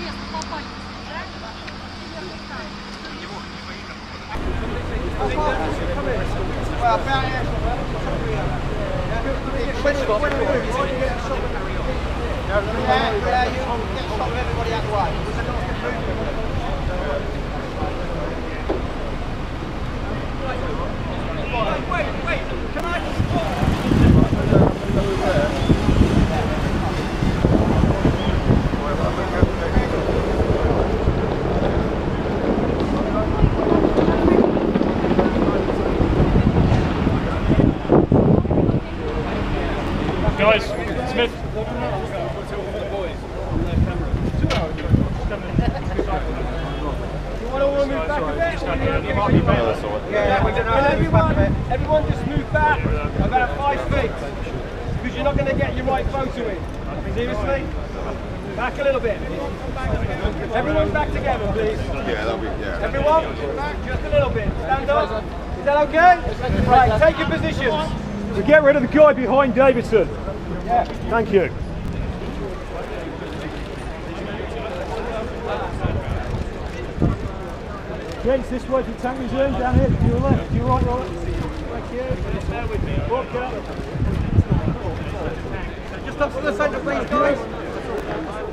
Guys, Smith. Everyone just move back about 5 feet because you're not going to get your right photo in. Seriously? Back a little bit. Everyone back together, please. Yeah, that'll be, yeah. Everyone, back just a little bit. Stand up. Is that okay? Right, take your positions. We get rid of the guy behind Davidson. Yeah. Thank you. Gents, this way to tank reserve, down here, to your left, to your right, Robert. Thank you. Bear with me. Okay. Just up to the centre, please, guys.